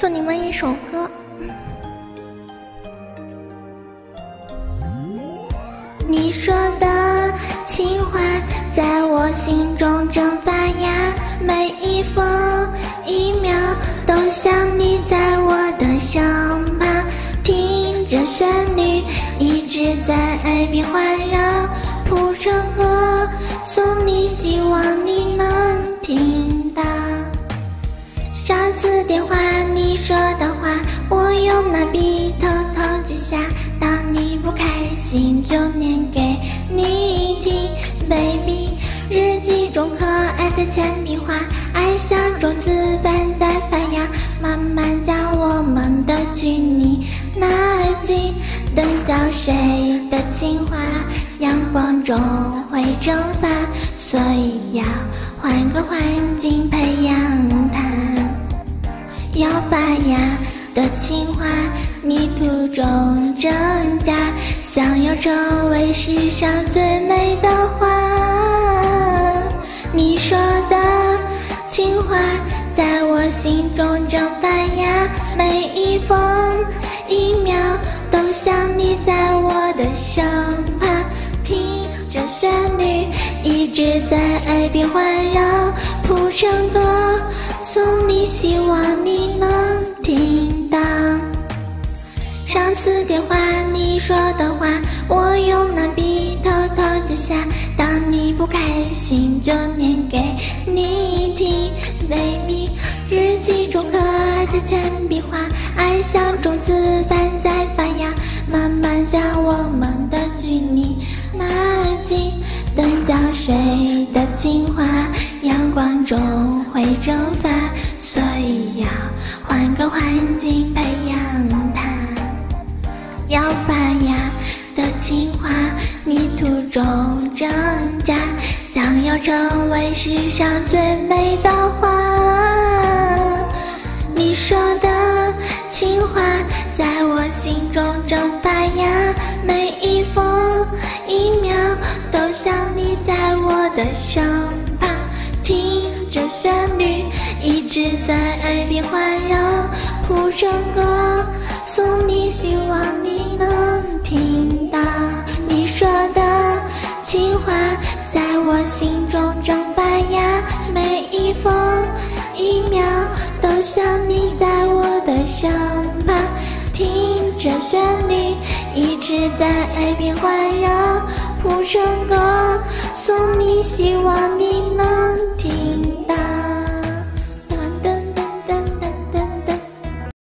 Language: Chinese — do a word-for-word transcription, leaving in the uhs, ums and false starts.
送你们一首歌。你说的情话在我心中正发芽，每一分一秒都像你在我的身旁，听着旋律一直在耳边环绕，谱成歌送你，希望你能听到。上次电话你说的话，我用拿笔偷偷记下，当你不开心就念给你听。 Baby， 日记中可爱的铅笔画，爱像种子般在发芽，慢慢将我们的距离拉近。等到水的情话，阳光中会蒸发，所以要换个环境培养它。要发芽的情话，泥土中挣扎，想要成为世上最美的花。你说的情话，在我心中正发芽，每一分一秒都像你在我的身旁，听着旋律一直在耳边环绕，谱成歌送你，希望你能听到。上次电话你说的话，我用拿笔偷偷记下，当你不开心就念给你听。 Baby， 日记中可爱的铅笔画，爱像种子般在发芽，慢慢将我们的距离拉近。等浇水的情话，阳光中会蒸发，所以要换个环境培养它。要发芽的情话，泥土中挣扎，想要成为世上最美的花。你说的情话，在我心中正发芽，每一分一秒都像你在我的身旁，听着旋律一直在耳边环绕，谱成歌送你，希望你能听到。你说的情话，在我心中正发芽，每一分一秒都像你在我的身旁，听着旋律一直在耳边环绕，谱成歌送你，希望你